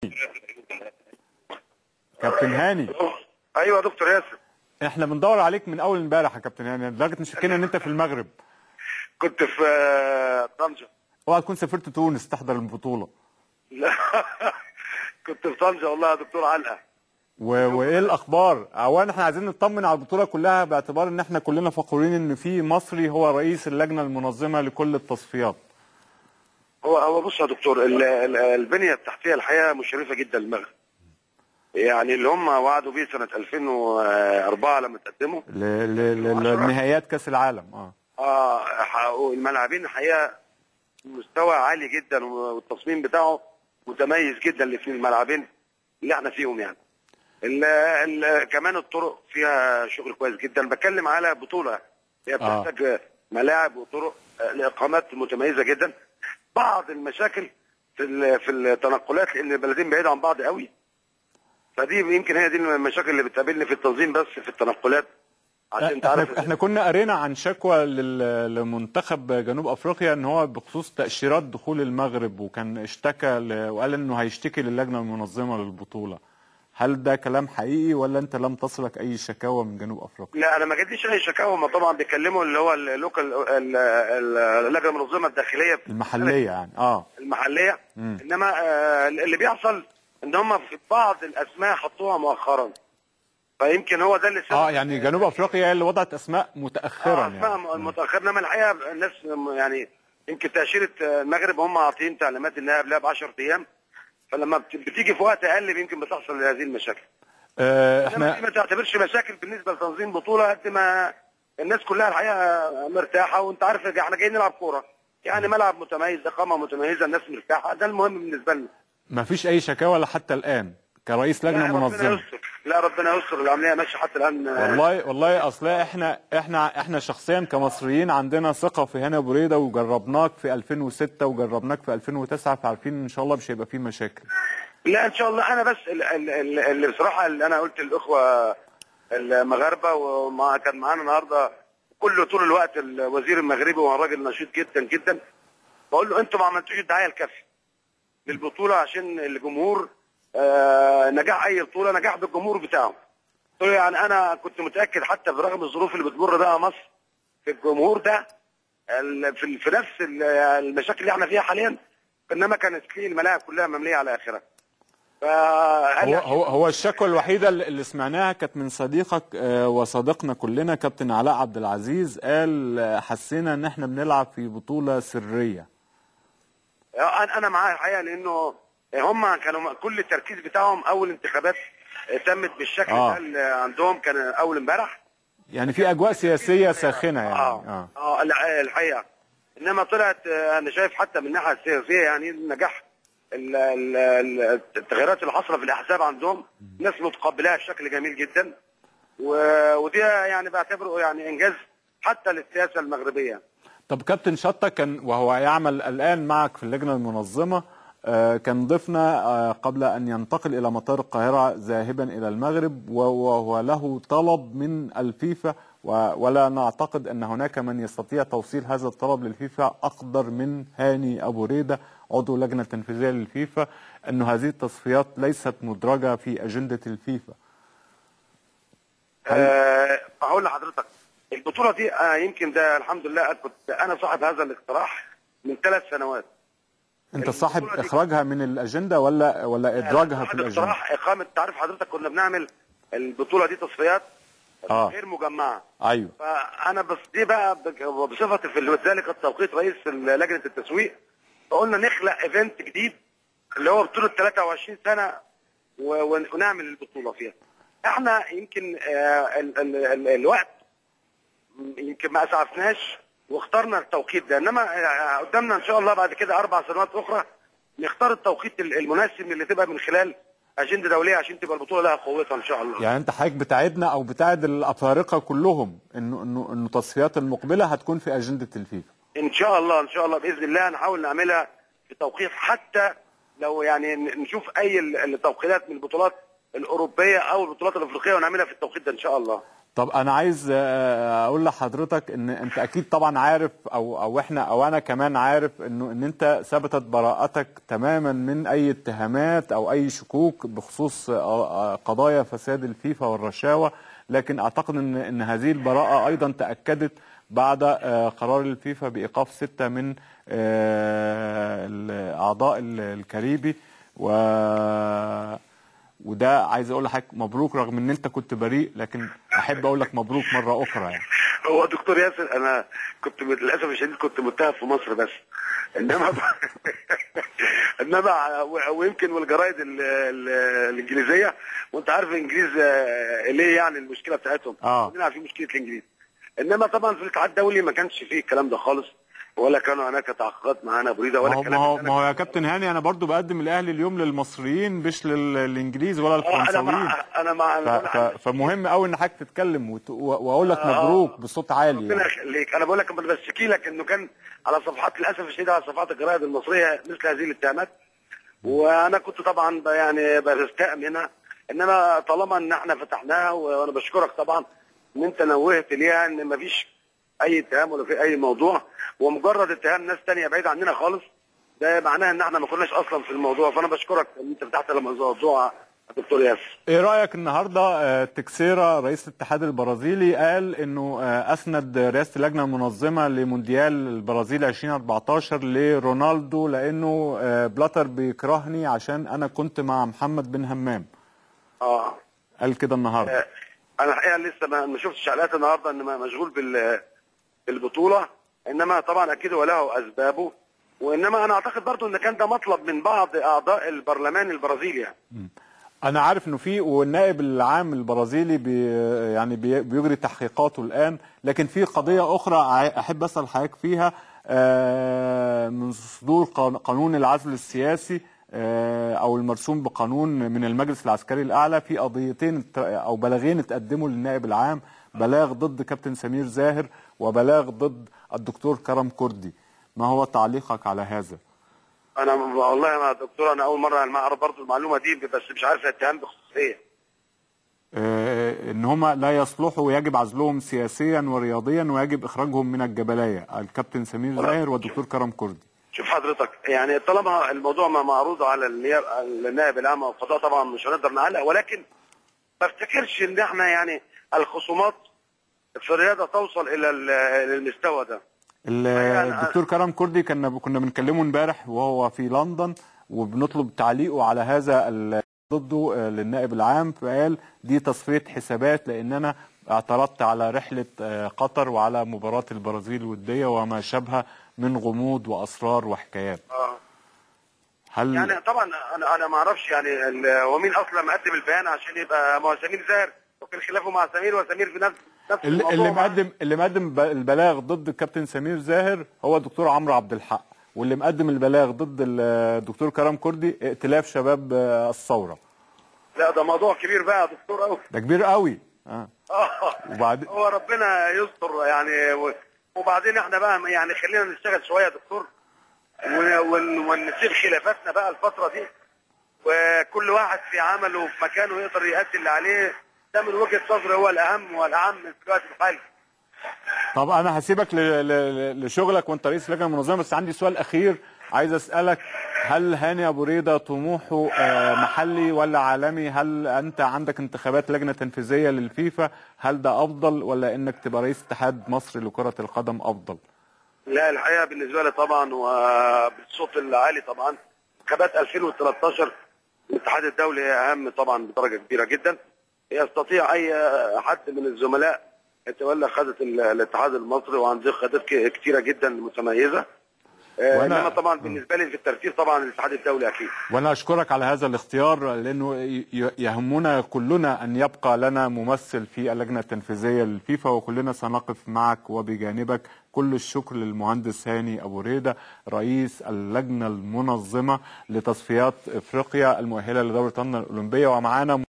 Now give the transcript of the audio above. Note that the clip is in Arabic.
كابتن هاني. ايوه يا دكتور ياسر. احنا بندور عليك من اول امبارح يا كابتن هاني، لدرجه ان شكينا ان انت في المغرب. كنت في طنجة. اوعى تكون سافرت تونس تحضر البطوله. لا كنت في طنجة والله يا دكتور علقة. وايه الاخبار؟ اولا احنا عايزين نطمن على البطوله كلها، باعتبار ان احنا كلنا فخورين ان في مصري هو رئيس اللجنه المنظمه لكل التصفيات. هو بص يا دكتور، البنية التحتية الحقيقة مشرفة جدا للمغرب. يعني اللي هم وعدوا بيه سنة 2004 لما تقدموا لنهائيات كاس العالم. حققوا الملاعبين الحقيقة مستوى عالي جدا، والتصميم بتاعه متميز جدا الاثنين الملاعبين اللي احنا فيهم. يعني كمان الطرق فيها شغل كويس جدا. بتكلم على بطولة هي بتحتاج ملاعب وطرق لإقامات متميزة جدا. بعض المشاكل في التنقلات لان البلدين بعيد عن بعض قوي، فدي يمكن هي دي المشاكل اللي بتقابلني في التنظيم بس في التنقلات. عشان تعرف احنا كنا قرينا عن شكوى لمنتخب جنوب افريقيا ان هو بخصوص تاشيرات دخول المغرب، وكان اشتكى وقال انه هيشتكي للجنه المنظمه للبطوله. هل ده كلام حقيقي ولا انت لم تصلك اي شكاوى من جنوب افريقيا؟ لا انا ما جاتليش اي شكاوى. ما طبعا بيكلموا اللي هو اللوكال اللجنه المنظمه الداخليه المحليه يعني المحليه. انما اللي بيحصل ان هم في بعض الاسماء حطوها مؤخرا، فيمكن هو ده اللي يعني جنوب افريقيا هي اللي وضعت اسماء متاخرا. اسماء متاخره. انما الحقيقه الناس يعني يمكن تاشيره المغرب هم عاطين تعليمات انها قبلها ب 10 ايام، فلما بتيجي في وقت اقل يمكن بتحصل هذه المشاكل. احنا ما تعتبرش مشاكل بالنسبه لتنظيم بطوله قد ما الناس كلها الحقيقه مرتاحه. وانت عارف احنا جايين نلعب كوره، يعني ملعب متميز، اقامه متميزه، الناس مرتاحه، ده المهم بالنسبه لنا. ما فيش اي شكاوى لحتى الان كرئيس لجنه منظمه؟ لا ربنا يستر، العمليه ماشيه حتى الان. والله اصل احنا شخصيا كمصريين عندنا ثقه في هاني ابو ريده، وجربناك في 2006 وجربناك في 2009، فعارفين ان شاء الله مش هيبقى فيه مشاكل. لا ان شاء الله. انا بس اللي بصراحه اللي انا قلت للاخوه المغاربه، وما كان معانا النهارده طول الوقت الوزير المغربي، وهو راجل نشيط جدا جدا، بقول له انتوا ما عملتوش الدعايه الكافيه للبطوله عشان الجمهور. نجاح اي بطوله نجاح بالجمهور بتاعه. قلت له يعني انا كنت متاكد حتى برغم الظروف اللي بتمر بها مصر في الجمهور ده في نفس المشاكل اللي احنا فيها حاليا، انما كانت تلاقي الملاعب كلها ممليه على اخرها. هو الشكوى الوحيده اللي سمعناها كانت من صديقك وصديقنا كلنا كابتن علاء عبد العزيز، قال حسينا ان احنا بنلعب في بطوله سريه. انا معاه الحقيقه، لانه هم كانوا كل التركيز بتاعهم اول انتخابات تمت بالشكل ده اللي عندهم، كان اول امبارح. يعني في اجواء سياسيه ساخنه يعني. الحقيقه. انما طلعت انا شايف حتى من الناحيه السياسيه يعني نجاح التغييرات اللي حصلت في الاحزاب عندهم، ناس متقبلاها بشكل جميل جدا، ودي يعني بعتبره يعني انجاز حتى للسياسه المغربيه. طب كابتن شطه كان وهو يعمل الان معك في اللجنه المنظمه، كان ضيفنا قبل ان ينتقل الى مطار القاهره ذاهبا الى المغرب، وهو له طلب من الفيفا، ولا نعتقد ان هناك من يستطيع توصيل هذا الطلب للفيفا اقدر من هاني ابو ريده عضو اللجنه التنفيذيه للفيفا، انه هذه التصفيات ليست مدرجه في اجنده الفيفا. هقول لحضرتك البطوله دي يمكن ده الحمد لله كنت انا صاحب هذا الاقتراح من 3 سنوات. انت صاحب اخراجها من الاجنده ولا ادراجها في الاجنده؟ اقتراح اقامه. تعرف حضرتك كنا بنعمل البطوله دي تصفيات غير مجمعه. ايوه. فانا بس دي بقى بصفتي في ذلك التوقيت رئيس لجنه التسويق، فقلنا نخلق ايفنت جديد اللي هو بطوله 23 سنه ونعمل البطوله فيها. احنا يمكن الوقت يمكن ما اسعفناش واخترنا التوقيت ده، انما قدامنا ان شاء الله بعد كده 4 سنوات اخرى نختار التوقيت المناسب اللي تبقى من خلال اجنده دوليه عشان تبقى البطوله لها قوتها ان شاء الله. يعني انت حضرتك بتاعدنا او بتاعد الافارقه كلهم انه التصفيات المقبله هتكون في اجنده الفيفا ان شاء الله. ان شاء الله باذن الله نحاول نعملها في توقيت، حتى لو يعني نشوف اي التوقيتات من البطولات الاوروبيه او البطولات الافريقيه ونعملها في التوقيت ده ان شاء الله. طب انا عايز اقول لحضرتك ان انت اكيد طبعا عارف او احنا او انا كمان عارف ان انت ثبتت براءتك تماما من اي اتهامات او اي شكوك بخصوص قضايا فساد الفيفا والرشاوى، لكن اعتقد ان هذه البراءة ايضا تأكدت بعد قرار الفيفا بايقاف 6 من اعضاء الكاريبي. وده عايز اقول لحضرتك مبروك، رغم ان انت كنت بريء، لكن احب اقول لك مبروك مره اخرى يعني. هو دكتور ياسر انا كنت للاسف الشديد كنت متهم في مصر بس، انما انما ويمكن والجرايد الانجليزيه، وانت عارف الانجليز ليه يعني المشكله بتاعتهم، كلنا عارفين مشكله الانجليز. انما طبعا في الاتحاد الدولي ما كانش فيه الكلام ده خالص، ولا كانوا هناك تعاقدات معانا بريده ولا الكلام ده. ما هو يا كابتن هاني انا برضو بقدم الاهلي اليوم للمصريين مش للانجليز ولا الفرنساويين. فمهم قوي ان حضرتك تتكلم واقول لك مبروك بصوت عالي. ربنا يخليك. انا بقول لك بشتكي لك انه كان على صفحات للاسف الشديد، على صفحات الجرائد المصريه مثل هذه الاتهامات، وانا كنت طبعا يعني بستاء منها، انما طالما ان احنا فتحناها، وانا بشكرك طبعا ان انت نوهت ليها ان مفيش اي اتهام ولا في اي موضوع، ومجرد اتهام ناس تانية بعيد عننا خالص، ده معناه ان احنا ما كناش اصلا في الموضوع. فانا بشكرك ان انت فتحت الموضوع يا دكتور ياسر. ايه رايك النهارده تكسيرا رئيس الاتحاد البرازيلي قال انه اسند رئاسه اللجنه المنظمه لمونديال البرازيل 2014 لرونالدو لانه بلاتر بيكرهني عشان انا كنت مع محمد بن همام. قال كده النهارده. انا الحقيقه لسه ما شفتش حلقات النهارده، ان مشغول بالبطوله، انما طبعا اكيد وله اسبابه، وانما انا اعتقد برضو ان كان ده مطلب من بعض اعضاء البرلمان البرازيلي يعني. انا عارف انه في، والنائب العام البرازيلي يعني بيجري تحقيقاته الان، لكن في قضيه اخرى احب اسال حضرتك فيها. من صدور قانون العزل السياسي او المرسوم بقانون من المجلس العسكري الاعلى، في قضيتين او بلاغين اتقدموا للنائب العام، بلاغ ضد كابتن سمير زاهر وبلاغ ضد الدكتور كرم كردي. ما هو تعليقك على هذا؟ انا والله يا دكتور انا اول مره اعرف برضه المعلومه دي، بس مش عارف الاتهام بخصوصيه. ان هم لا يصلحوا ويجب عزلهم سياسيا ورياضيا ويجب اخراجهم من الجبليه، الكابتن سمير زاهر والدكتور كرم كردي. شوف حضرتك، يعني طالما الموضوع ما معروض على النائب العام والقضاء طبعا مش هنقدر نعلق، ولكن ما افتكرش ان احنا يعني الخصومات في الرياضه توصل الى المستوى ده. الدكتور كرم كردي كنا بنكلمه امبارح وهو في لندن، وبنطلب تعليقه على هذا ضده للنائب العام، فقال دي تصفيه حسابات لان انا اعترضت على رحله قطر وعلى مباراه البرازيل الوديه وما شابه من غموض واسرار وحكايات. هل يعني طبعا انا ما اعرفش يعني هو مين اصلا مقدم البيان عشان يبقى، ما هو سمير زاهر وكان خلافه مع سمير، وسمير في نفس اللي مقدم البلاغ ضد الكابتن سمير زاهر هو الدكتور عمرو عبد الحق، واللي مقدم البلاغ ضد الدكتور كرم كردي ائتلاف شباب الثوره. لا ده موضوع كبير بقى يا دكتور قوي. ده كبير قوي. وبعدين هو ربنا يستر يعني، وبعدين احنا بقى يعني خلينا نشتغل شويه يا دكتور، ونسيب خلافاتنا بقى الفتره دي، وكل واحد في عمله وفي مكانه يقدر يؤدي اللي عليه، ده من وجهه نظري هو الاهم والاهم في الوقت الحالي. طب انا هسيبك لشغلك وانت رئيس اللجنه المنظمه، بس عندي سؤال اخير عايز اسالك، هل هاني ابو ريده طموحه محلي ولا عالمي؟ هل انت عندك انتخابات لجنه تنفيذيه للفيفا؟ هل ده افضل ولا انك تبقى رئيس اتحاد مصر لكره القدم افضل؟ لا الحقيقه بالنسبه لي طبعا وبالصوت العالي طبعا انتخابات 2013 الاتحاد الدولي هي اهم طبعا بدرجه كبيره جدا. يستطيع اي حد من الزملاء يتولى قياده الاتحاد المصري وعنده قيادات كثيره جدا متميزه. انما طبعا بالنسبه لي في الترتيب طبعا الاتحاد الدولي اكيد. وانا اشكرك على هذا الاختيار، لانه يهمنا كلنا ان يبقى لنا ممثل في اللجنه التنفيذيه للفيفا، وكلنا سنقف معك وبجانبك. كل الشكر للمهندس هاني ابو ريده رئيس اللجنه المنظمه لتصفيات افريقيا المؤهله لدورة لندن الاولمبيه، ومعانا